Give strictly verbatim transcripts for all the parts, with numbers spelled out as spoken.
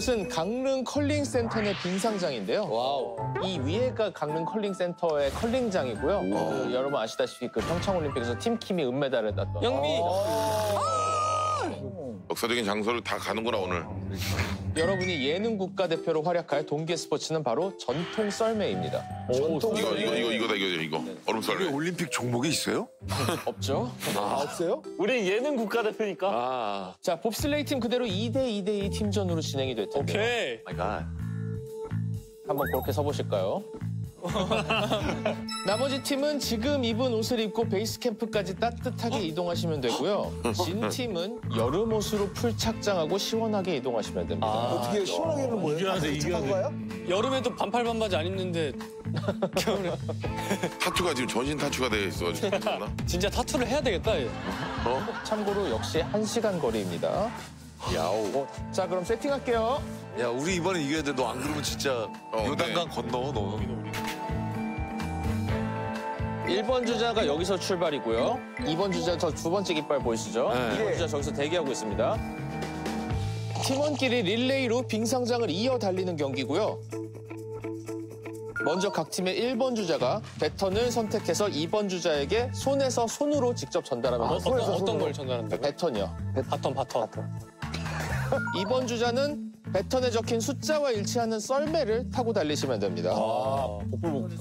이곳은 강릉 컬링 센터 내 빙상장인데요. 와우. 이 위에가 강릉 컬링 센터의 컬링장이고요. 그 여러분 아시다시피 그 평창올림픽에서 팀킴이 은메달을 땄던. 영미. 역사적인 장소를 다 가는구나 오늘. 여러분이 예능 국가대표로 활약할 동계 스포츠는 바로 전통 썰매입니다. 전통 이거 이거 이거 이거다 이거 이거. 얼음 썰매. 올림픽 종목이 있어요? 없죠? 아, 없어요? 우린 예능 국가대표니까. 아. 자, 봅슬레이 팀 그대로 이 대 이 대 이 팀전으로 진행이 될 텐데요. 오케이. 마이 갓. 한번 그렇게 서보실까요? 나머지 팀은 지금 입은 옷을 입고 베이스 캠프까지 따뜻하게 이동하시면 되고요. 진 팀은 여름 옷으로 풀 착장하고 시원하게 이동하시면 됩니다. 아, 어떻게 시원하게는 뭐예요? 이겨야 돼, 이겨야 돼. 거예요? 여름에도 반팔 반바지 안 입는데 겨울에 타투가 지금 전신 타투가 돼 있어. 진짜 타투를 해야 되겠다. 얘. 어? 참고로 역시 한 시간 거리입니다. 야오. 자, 그럼 세팅할게요. 야, 우리 이번에 이겨야 돼. 너 안 그러면 진짜 어, 요단강 네. 건너, 너. 일 번 주자가 여기서 출발이고요. 이 번 주자 저 두 번째 깃발 보이시죠? 네. 이 번 주자 저기서 대기하고 있습니다. 팀원끼리 릴레이로 빙상장을 이어 달리는 경기고요. 먼저 각 팀의 일 번 주자가 배턴을 선택해서 이 번 주자에게 손에서 손으로 직접 전달하면 어, 됩니다. 어떤, 어떤 걸 전달한다고? 배턴이요. 바톤 바톤. 이 번 주자는 배턴에 적힌 숫자와 일치하는 썰매를 타고 달리시면 됩니다. 아, 복불복.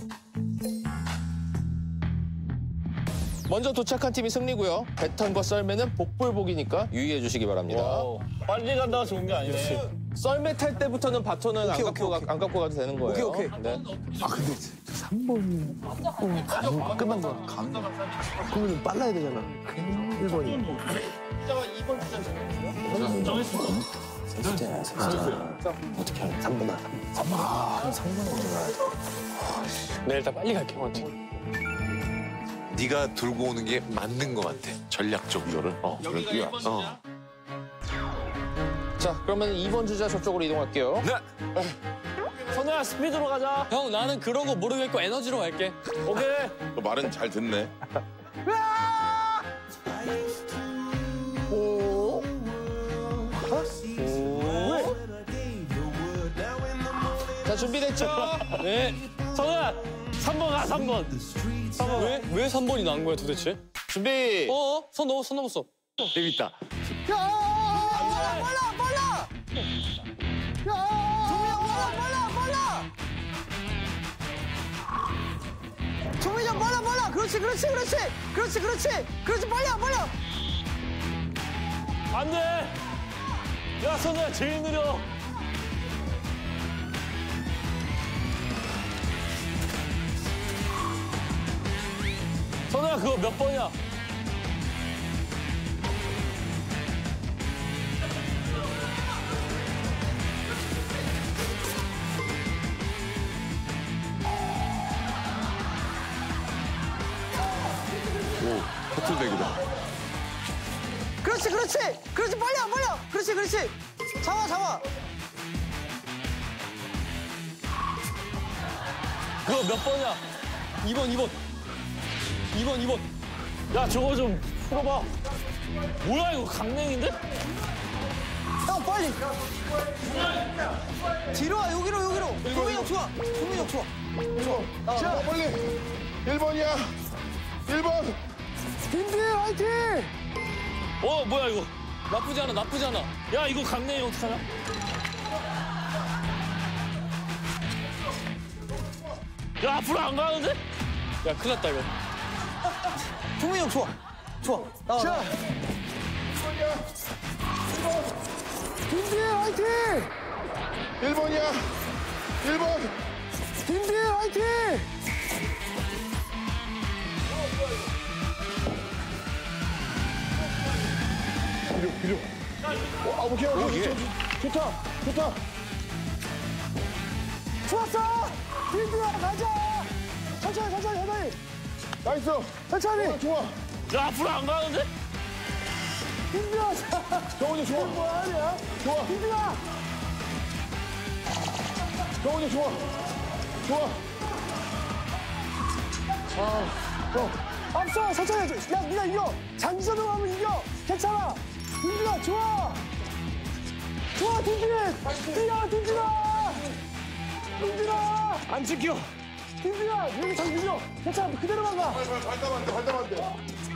먼저 도착한 팀이 승리고요. 배턴과 썰매는 복불복이니까 유의해 주시기 바랍니다. 와우. 빨리 간다가 좋은 게 아니네. 썰매 탈 때부터는 바톤은 안, 오케이, 갖고 오케이, 가, 안 갖고 가도 되는 거예요. 오케이, 오케이. 네. 아, 근데 삼 번 강, 끝난 거야, 강. 그러면 빨라야 되잖아. 일 번이. 숫자가 이 번 주자 어떻게 해? 삼 번아. 삼 번. 아, 삼 번에 내일 일단 빨리 갈게, 원팀. 네가 들고 오는 게 맞는 것 같아. 전략적으로를. 어. 여기가 일 번 어. 자, 그러면 이 번 주자 저쪽으로 이동할게요. 네. 선우야, 스피드로 가자. 형, 나는 그런 거 모르겠고 에너지로 갈게. 오케이. 너 말은 잘 듣네. 오. 자, 준비됐죠? 네. 선우야, 삼 번 가, 삼 번. 삼 번. 왜, 왜 삼 번이 나온 거야, 도대체? 준비. 어? 손 넘어, 손 넘었어. 재밌다. 야! 빨라, 빨라, 빨라! 야! 종민이 형, 빨라, 빨라, 빨라! 종민이 형, 빨라, 빨라! 그렇지, 그렇지, 그렇지! 그렇지, 그렇지! 그렇지, 빨려, 빨려! 안 돼! 야, 선우야, 제일 느려. 선우야, 그거 몇 번이야? 오, 커틀백이다. 그렇지, 그렇지! 그렇지, 빨려, 빨려! 그렇지, 그렇지! 잡아, 잡아! 그거 몇 번이야? 이 번, 이 번. 이 번, 이 번. 야, 저거 좀 풀어봐. 뭐야, 이거 강냉인데? 형, 빨리! 뒤로 와, 여기로, 여기로! 종민이 형, 좋아! 종민이 형, 좋아! 좋아! 자, 빨리. 일 번이야. 일 번. 딘딘, 화이팅! 어, 뭐야, 이거. 나쁘지 않아, 나쁘지 않아. 야, 이거 강냉이 어떡하냐? 야, 앞으로 안 가는데? 야, 큰일 났다, 이거. 종민이 형, 좋아! 좋아! 나와, 나와. 딘딘, 화이팅! 일 번이야. 일 번. 딘딘, 화이팅! 비료, 비료. 어, 아, 오케이, 오케이. 좋- 좋다, 좋다. 좋았어! 딘딘아, 가자! 천천히, 천천히, 천천히! 나이스. 천천히! 좋아. 야, 앞으로 안 가는데? 딘딘아, 자! 정원이 좋아. 뭐야, 하냐? 좋아. 딘딘아! 정원이 좋아. 좋아. 앞서, 천천히 해줘! 야, 네가 이겨! 장기전으로 가면 이겨! 괜찮아! 딘딘아, 좋아! 좋아, 딘딘! 뛰어! 안 찍혀. 김수야, 여기 저기 밀려. 괜찮아, 그대로만 가. 발담 안 돼, 발담 안 돼.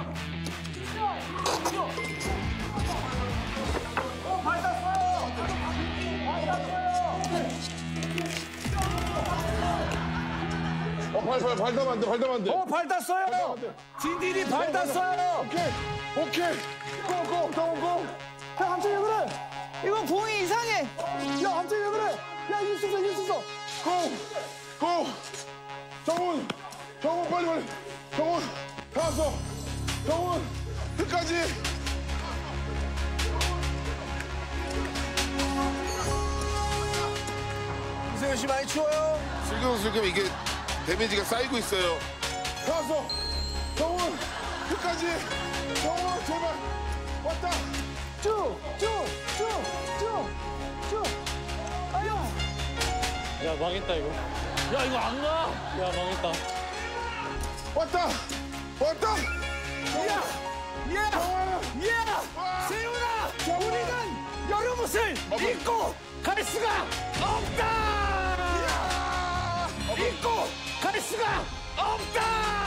어, 발, 발, 발담 안 돼, 발담 안 돼. 어, 발 땄어요. 딘딘이 발 땄어요. 오케이, 오케이. 고, 고, 정훈 고. 야, 함정이 왜 그래? 이거 봉이 이상해. 야, 함정이 왜 그래? 야, 이길 수 있어, 이길 수 있어. 고, 고. 정훈, 정훈 빨리 빨리. 정훈, 다 왔어. 정훈, 끝까지. 이세현 씨 많이 추워요? 슬금슬금 이게 데미지가 쌓이고 있어요. 다 왔어. 정훈, 끝까지. 정훈, 제발. 왔다. 쭉, 쭉, 쭉, 쭉, 쭉. 아야. 야, 망했다, 이거. 야, 이거 안 가. 야, 망했다. 왔다. 왔다. 야, 야, 정훈. 야. 세훈아, 우리는 여름옷을 입고 갈 수가 없다. 입고 갈 수가 없다.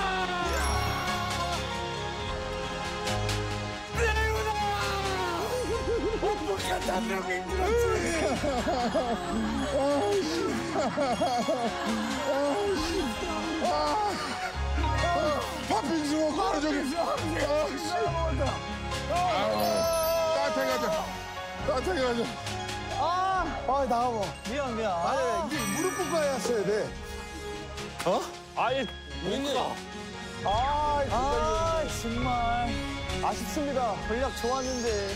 오빠가 담배고 힘들었지. 팥빙수 먹고 하루 종일. 아씨. 따뜻하게 가자. 따뜻하게 가자. 아, 아 나가봐. 미안 미안. 아니, 이게 무릎 꿇고 했어야 돼. 아예, 못 가. 아, 아 정말. 아쉽습니다. 전략 좋았는데.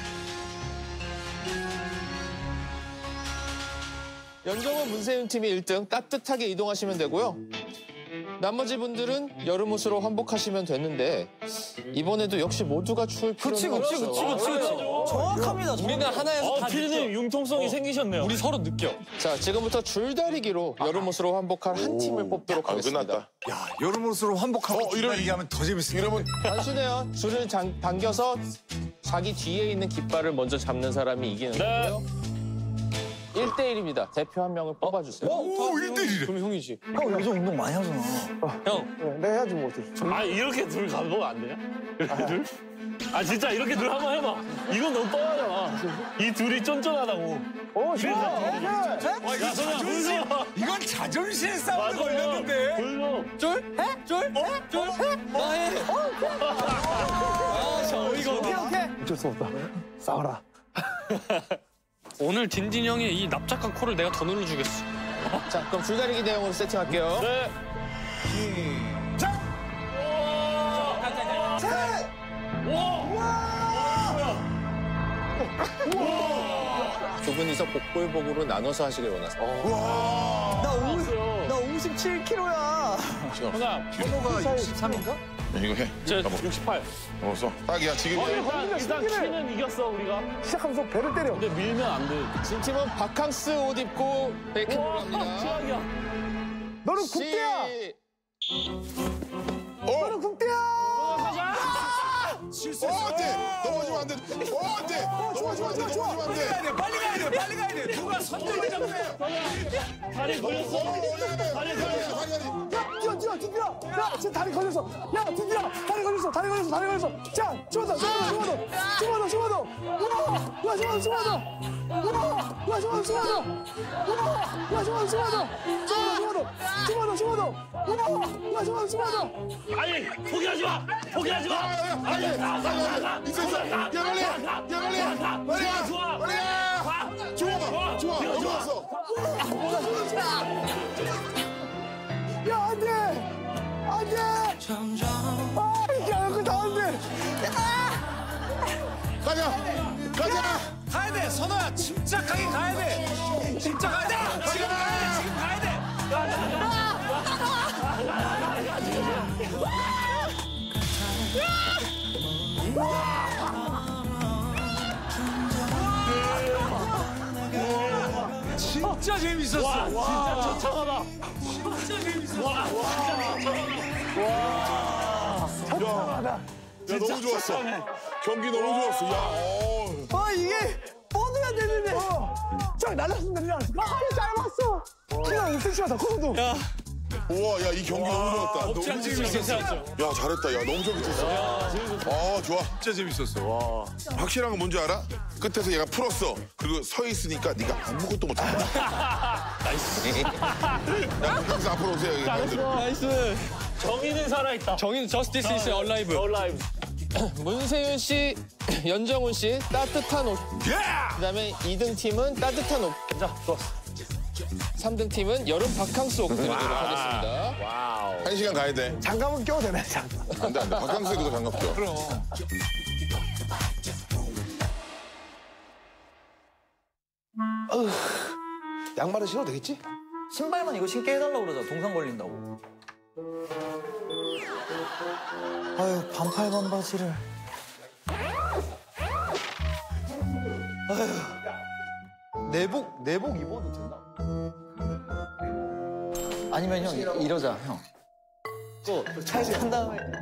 연정원 문세윤 팀이 일 등 따뜻하게 이동하시면 되고요. 나머지 분들은 여름옷으로 환복하시면 되는데 이번에도 역시 모두가 추울 필요는 그치 그치 없어요. 그치 그치 그치. 정확합니다. 우리는 하나에서 어, 다 피디님 융통성이 생기셨네요. 우리 서로 느껴. 자, 지금부터 줄다리기로 여름옷으로 환복할 한 팀을 뽑도록 하겠습니다. 끝났다. 야, 여름옷으로 환복하고 어, 이런- 줄다리기 하면 더 재밌을 것 이러면 단순해요. 줄을 장- 당겨서 자기 뒤에 있는 깃발을 먼저 잡는 사람이 이기는 네. 거고요. 일 대일입니다. 대표 한 명을 뽑아주세요. 오, 일 대일이래. 그럼 형이지. 형 요즘 운동 많이 하잖아. 형, 네, 내가 해야지 뭐 어떻게. 아 이렇게 둘 가보면 안 되냐? 이렇게 둘? 아 진짜 이렇게 둘 한번 해봐. 이건 너무 뻔하잖아. 이 둘이 쫀쫀하다고. 오, 좋아. 오케이. 야, 선아, 불러. 이건 자존심 싸움에 맞아요. 불러. 쫄? 해? 쫄? 해? 쫄? 해? 나 해. 아, 저 어이가 오케이, 없네. 오케이. 어쩔 수 없다. 싸워라. 오늘 딘딘 형의 이 납작한 코를 내가 더 눌러주겠어. 자, 그럼 줄다리기 대형으로 세팅할게요. 네. 두 분이서 복불복으로 나눠서 하시길 원하세요. 나 오, 나 오십칠 킬로그램야. 선아, 가 육십삼인가? 이거 해. 저 가봐. 육십팔. 먹었어. 딱이야 지금. 어, 일단, 일단 신기해. 키는 이겼어, 우리가. 시작하면서 배를 때려. 근데 밀면 안 돼. 진 팀은 바캉스 옷 입고 베이킹을 와, 합니다. 최악이야. 너는 국대야. 너는 국대야. 어, 안 돼. 넘어지면 안 돼. 어, 안 돼. 넘어지면 안 돼. 넘어지면 안 돼. 빨리 가야 돼, 빨리 가야 돼. 누가 선택을 잡네. 다리 걸렸어. 어, 예, 다리 예. 걸렸어. 다리, 다리. 야, 뛰어, 뛰어, 딘디야. 야, 지금 다리 걸렸어. 야, 딘디야. 다리 걸렸어. 다리 걸렸어. 다리 걸렸어. 자, 집어넣어, 집어넣어, 집어넣어. 집어넣어, 집어넣어. 우와, 야, 집어넣어, 집어넣어. 우와, 야, 집어넣어, 집어넣어. 우와, 야, 집어넣어, 집어넣어. 집어넣어, 집어넣어. 집어넣어, 집어넣어. 우와, 야, 집어넣어, 집어넣어. 아니, 포기하지 마. 포기하지 마. 아니, 나, 나, 나, 나. 있어, 있어. 야, 빨리. 야, 빨리. 빨리 가. 좋아. 빨리 가. 좋아. 좋아. 어디 갔어? 야, 안 돼. 안 돼. 아, 이게 얼굴 다 안 돼. 가자. 가자. 가야 돼, 선호야. 침착하게 가야 돼. 진짜 가야 돼. 지금 가야 돼. 지금 가야 돼. 진짜 재밌었어. 와, 진짜 처참하다. 진짜 재밌었어. 와, 야, 야, 너무 좋았어. 경기 너무 좋았어. 야, 어. 아, 이게 뻗어야 되는데. 어. 저 날랐습니다, 날랐어. 아, 잘 봤어. 키가 오 센티미터다, 커도. 야, 우와, 야, 이 경기 너무 좋았다. 너무 재밌었어. 야, 잘했다. 야, 너무 재밌었어. 아, 좋아. 진짜 재밌었어. 와. 확실한 건 뭔지 알아? 끝에서 얘가 풀었어. 그리고 서 있으니까 네가 아무것도 못해. 나이스. 야, 항상 앞으로 오세요. 여기 가운데로. 나이스. 정의는 살아있다. 정인 저스티스 이스 얼라이브. 얼라이브. 문세윤 씨, 연정훈 씨 따뜻한 옷. 그다음에 이 등 팀은 따뜻한 옷. 자, 좋았어. 삼 등 팀은 여름 바캉스 옷 드리도록 하겠습니다. 한 시간 가야 돼. 장갑은 껴도 되네, 장갑. 안 돼, 안 돼. 바캉스에 그거 장갑 껴. 그럼. 양말은 신어도 되겠지? 신발만 이거 신게 해달라고 그러자. 동상 걸린다고. 아유, 반팔 반바지를. 아유. 내복, 내복 입어도 되나? 아니면 형, 이- 이러자, 형. 또, 한 다음에.